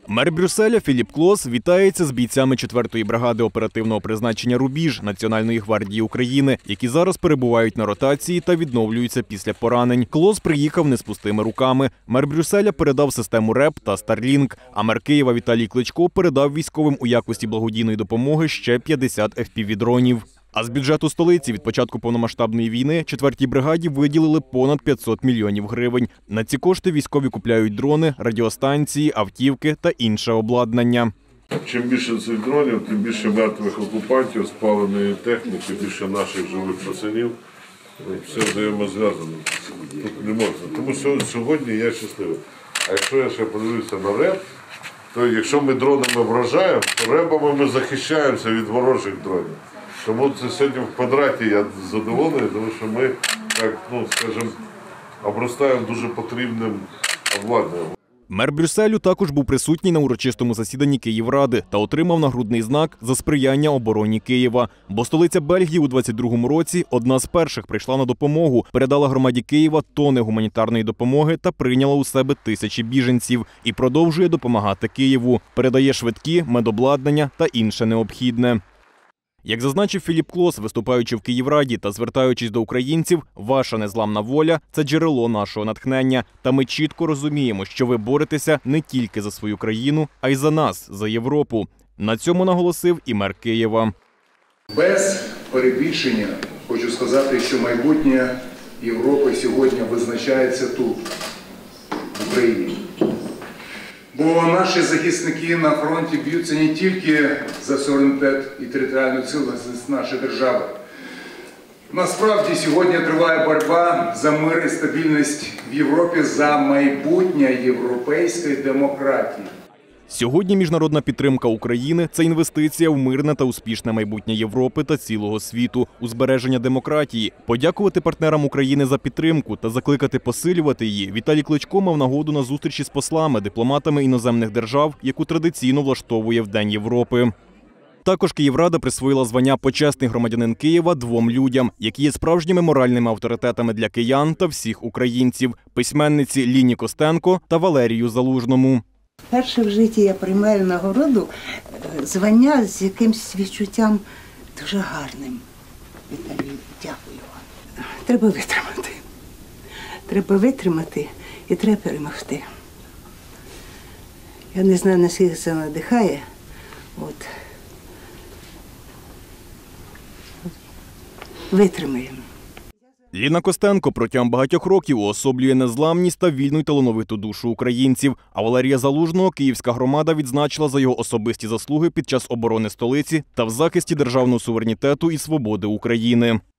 Мер Брюсселя Філіп Клос вітається з бійцями 4-ї бригади оперативного призначення «Рубіж» Національної гвардії України, які зараз перебувають на ротації та відновлюються після поранень. Клос приїхав не з пустими руками. Мер Брюсселя передав систему РЕП та Starlink, а мер Києва Віталій Кличко передав військовим у якості благодійної допомоги ще 50 FPV-дронів. А з бюджету столиці від початку повномасштабної війни 4-й бригаді виділили понад 500 мільйонів гривень. На ці кошти військові купляють дрони, радіостанції, автівки та інше обладнання. Чим більше цих дронів, тим більше мертвих окупантів, спаленої техніки, більше наших живих пацанів. Все взаємозв'язано. Тут не можна. Тому що сьогодні я щасливий. А якщо я ще подивлюся на РЕП, то якщо ми дронами вражаємо, то ребами ми захищаємося від ворожих дронів. Тому це сьогодні в квадраті я задоволений, тому що ми, так, скажімо, обростаємо дуже потрібним обладнанням. Мер Брюсселю також був присутній на урочистому засіданні Київради та отримав нагрудний знак за сприяння обороні Києва. Бо столиця Бельгії у 22-му році одна з перших прийшла на допомогу, передала громаді Києва тони гуманітарної допомоги та прийняла у себе тисячі біженців. І продовжує допомагати Києву. Передає швидкі, медобладнання та інше необхідне. Як зазначив Філіп Клос, виступаючи в Київраді та звертаючись до українців, ваша незламна воля – це джерело нашого натхнення. Та ми чітко розуміємо, що ви боретеся не тільки за свою країну, а й за нас, за Європу. На цьому наголосив і мер Києва. Без перебільшення хочу сказати, що майбутнє Європи сьогодні визначається тут, в Україні. Бо наші захисники на фронті б'ються не тільки за суверенітет і територіальну цілісність нашої держави. Насправді сьогодні триває боротьба за мир і стабільність в Європі, за майбутнє європейської демократії. Сьогодні міжнародна підтримка України – це інвестиція в мирне та успішне майбутнє Європи та цілого світу, у збереження демократії. Подякувати партнерам України за підтримку та закликати посилювати її Віталій Кличко мав нагоду на зустрічі з послами, дипломатами іноземних держав, яку традиційно влаштовує в День Європи. Також Київрада присвоїла звання «Почесний громадянин Києва» двом людям, які є справжніми моральними авторитетами для киян та всіх українців – письменниці Ліні Костенко та Валерію Залужному. Вперше в житті я приймаю нагороду, звання з якимось відчуттям дуже гарним. Віталій, дякую вам. Треба витримати. Треба витримати і треба перемогти. Я не знаю, наскільки це надихає. Витримаємо. Ліна Костенко протягом багатьох років уособлює незламність та вільну й талановиту душу українців. А Валерія Залужного київська громада відзначила за його особисті заслуги під час оборони столиці та в захисті державного суверенітету і свободи України.